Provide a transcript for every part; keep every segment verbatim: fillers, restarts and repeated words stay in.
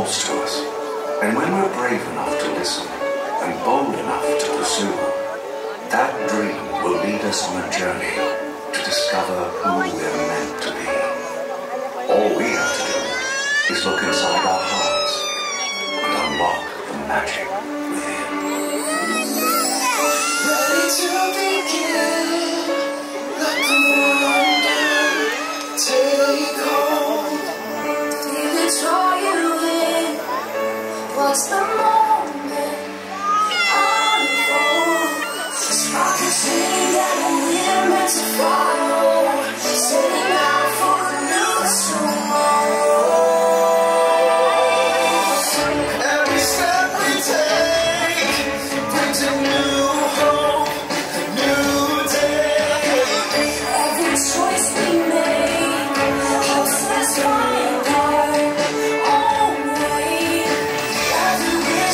calls to us. And when we're brave enough to listen and bold enough to pursue, that dream will lead us on a journey to discover who we're meant to be. All we have to do is look inside our hearts and unlock the magic within. Ready to begin, let the wonder take hold. We will draw you in. What's the moment unfold? Spark a dream that we're meant to follow. Setting out for a new tomorrow. Every step we take brings a new hope, a new day. Every choice we make helps us find our own way. Everywhere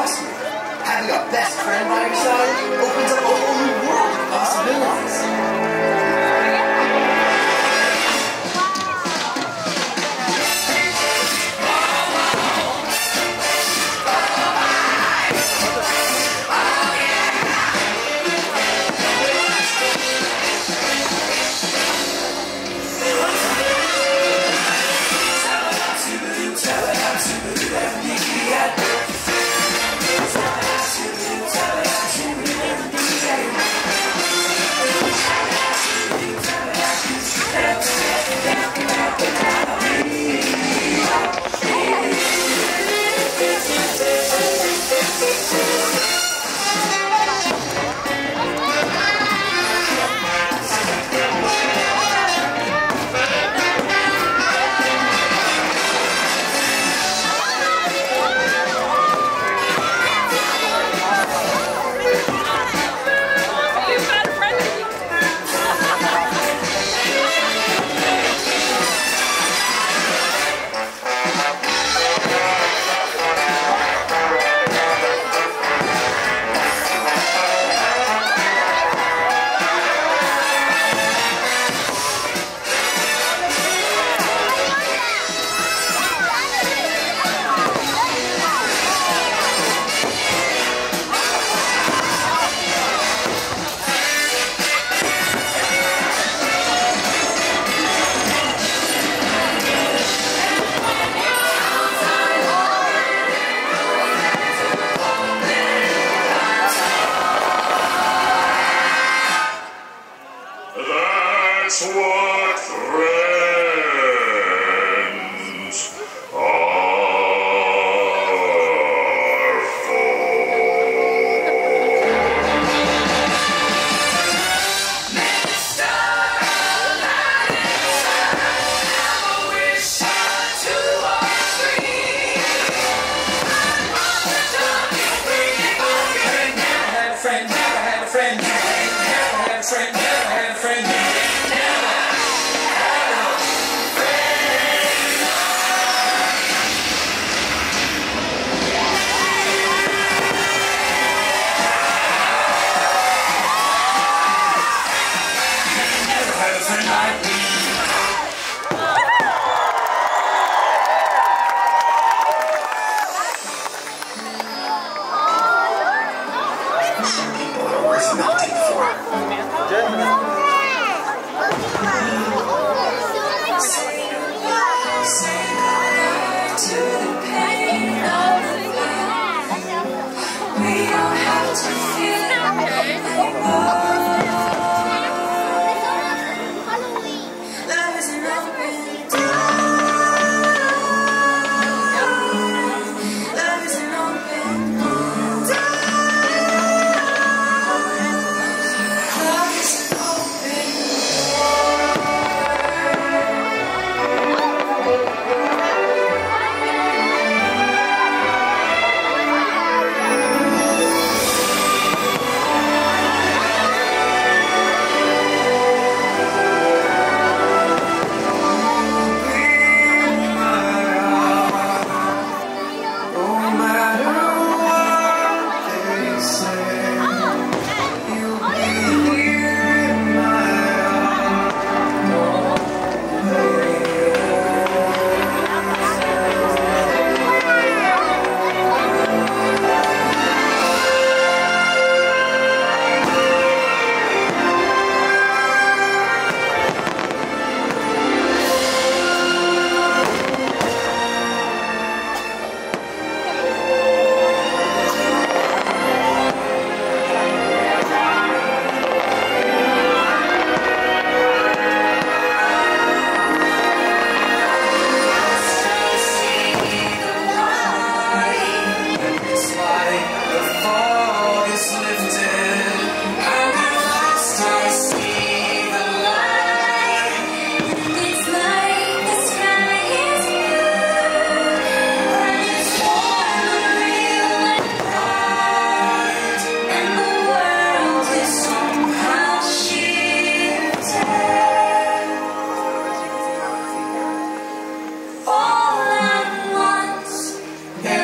trust me, having a best friend by your side opens up a whole new world of possibilities.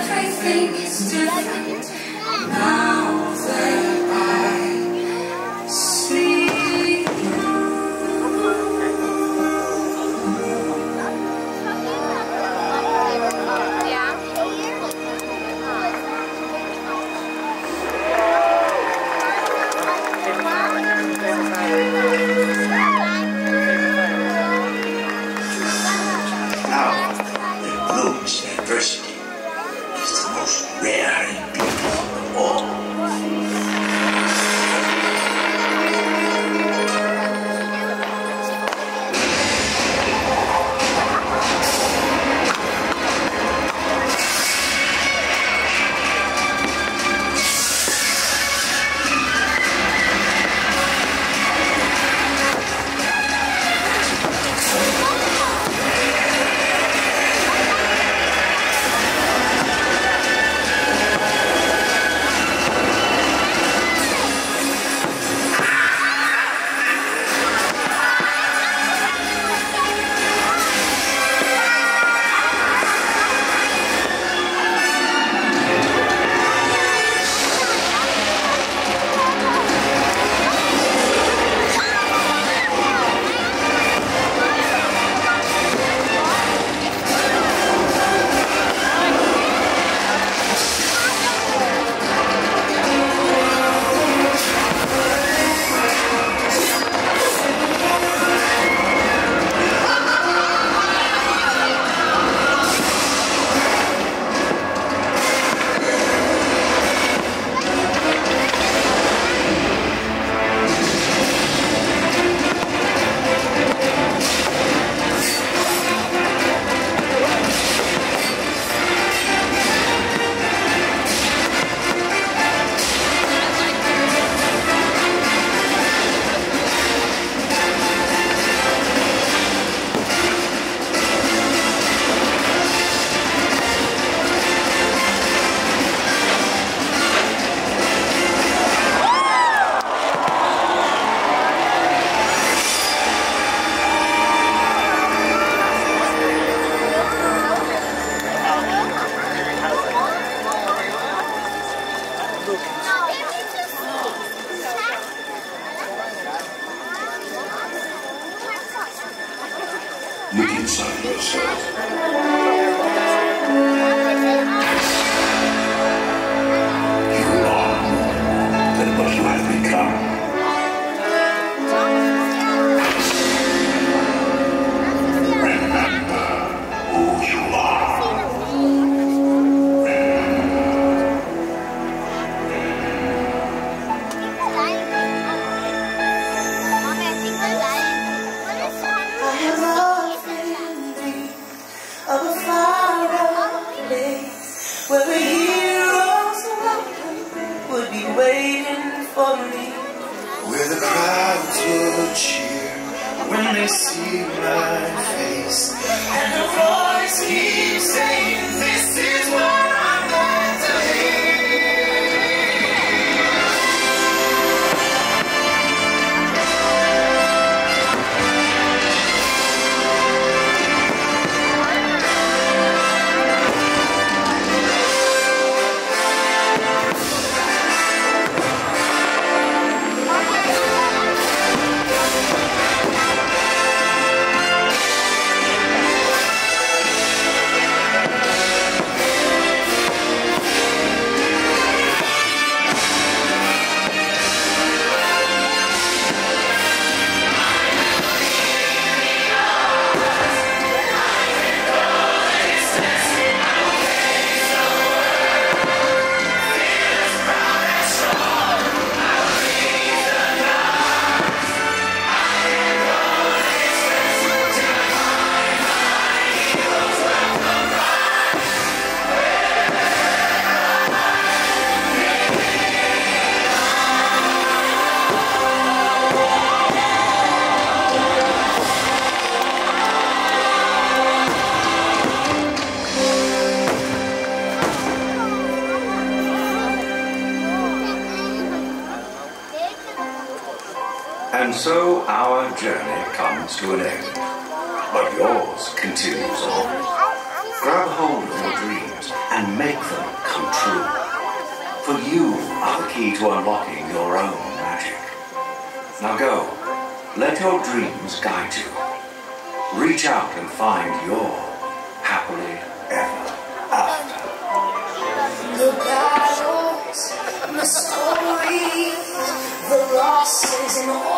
everything is different now that I see you. Now, the Bloom's diversity is the most rare and beautiful of all. Look inside yourself. You are more than what you have become. Remember who you are. I have often dreamed of a far-away place where a hero's welcome would be waiting for me, Where the crowds will cheer when they see my face, and the voice keeps saying, "This is what I'm meant to be." And so our journey comes to an end, but yours continues on. Grab hold of your dreams and make them come true. For you are the key to unlocking your own magic. Now go, let your dreams guide you. Reach out and find your happily ever after. The battles, the stories, the losses and all